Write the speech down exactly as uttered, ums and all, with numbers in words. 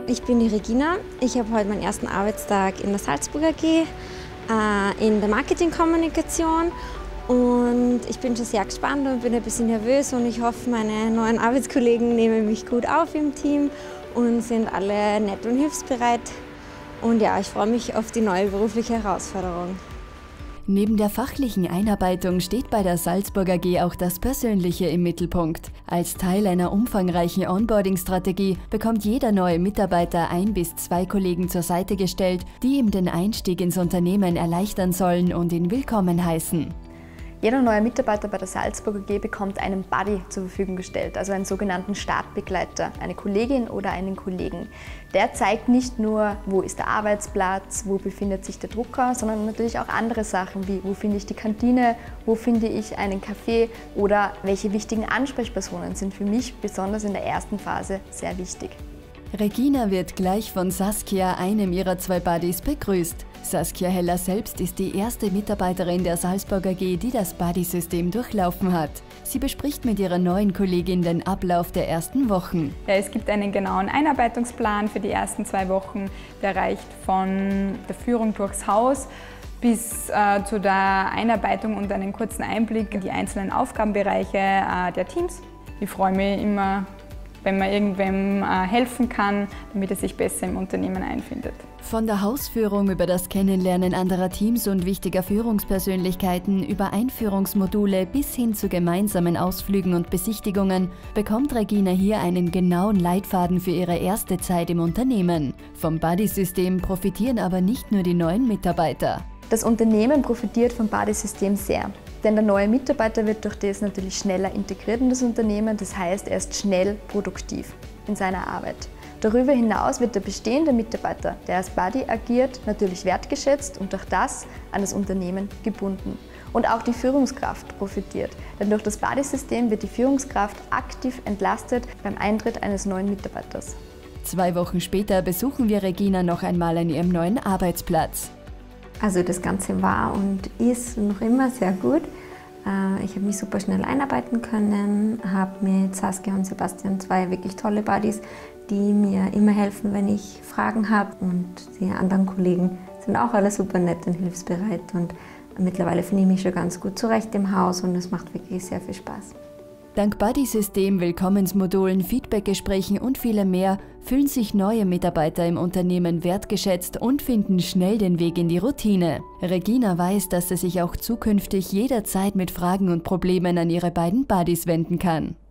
Ich bin die Regina. Ich habe heute meinen ersten Arbeitstag in der Salzburg A G äh, in der Marketingkommunikation und ich bin schon sehr gespannt und bin ein bisschen nervös und ich hoffe, meine neuen Arbeitskollegen nehmen mich gut auf im Team und sind alle nett und hilfsbereit. Und ja, ich freue mich auf die neue berufliche Herausforderung. Neben der fachlichen Einarbeitung steht bei der Salzburg A G auch das Persönliche im Mittelpunkt. Als Teil einer umfangreichen Onboarding-Strategie bekommt jeder neue Mitarbeiter ein bis zwei Kollegen zur Seite gestellt, die ihm den Einstieg ins Unternehmen erleichtern sollen und ihn willkommen heißen. Jeder neue Mitarbeiter bei der Salzburg A G bekommt einen Buddy zur Verfügung gestellt, also einen sogenannten Startbegleiter, eine Kollegin oder einen Kollegen. Der zeigt nicht nur, wo ist der Arbeitsplatz, wo befindet sich der Drucker, sondern natürlich auch andere Sachen wie, wo finde ich die Kantine, wo finde ich einen Café oder welche wichtigen Ansprechpersonen sind für mich besonders in der ersten Phase sehr wichtig. Regina wird gleich von Saskia, einem ihrer zwei Buddies, begrüßt. Saskia Heller selbst ist die erste Mitarbeiterin der Salzburg A G, die das Buddy-System durchlaufen hat. Sie bespricht mit ihrer neuen Kollegin den Ablauf der ersten Wochen. Ja, es gibt einen genauen Einarbeitungsplan für die ersten zwei Wochen. Der reicht von der Führung durchs Haus bis äh, zu der Einarbeitung und einen kurzen Einblick in die einzelnen Aufgabenbereiche äh, der Teams. Ich freue mich immer, wenn man irgendwem äh, helfen kann, damit er sich besser im Unternehmen einfindet. Von der Hausführung über das Kennenlernen anderer Teams und wichtiger Führungspersönlichkeiten über Einführungsmodule bis hin zu gemeinsamen Ausflügen und Besichtigungen bekommt Regina hier einen genauen Leitfaden für ihre erste Zeit im Unternehmen. Vom Buddy-System profitieren aber nicht nur die neuen Mitarbeiter. Das Unternehmen profitiert vom Buddy-System sehr. Denn der neue Mitarbeiter wird durch das natürlich schneller integriert in das Unternehmen, das heißt, er ist schnell produktiv in seiner Arbeit. Darüber hinaus wird der bestehende Mitarbeiter, der als Buddy agiert, natürlich wertgeschätzt und durch das an das Unternehmen gebunden. Und auch die Führungskraft profitiert, denn durch das Buddy-System wird die Führungskraft aktiv entlastet beim Eintritt eines neuen Mitarbeiters. Zwei Wochen später besuchen wir Regina noch einmal an ihrem neuen Arbeitsplatz. Also das Ganze war und ist noch immer sehr gut. Ich habe mich super schnell einarbeiten können, habe mit Saskia und Sebastian zwei wirklich tolle Buddies, die mir immer helfen, wenn ich Fragen habe. Und die anderen Kollegen sind auch alle super nett und hilfsbereit. Und mittlerweile finde ich mich schon ganz gut zurecht im Haus und es macht wirklich sehr viel Spaß. Dank Buddy-System, Willkommensmodulen, Feedbackgesprächen und vielem mehr fühlen sich neue Mitarbeiter im Unternehmen wertgeschätzt und finden schnell den Weg in die Routine. Regina weiß, dass sie sich auch zukünftig jederzeit mit Fragen und Problemen an ihre beiden Buddies wenden kann.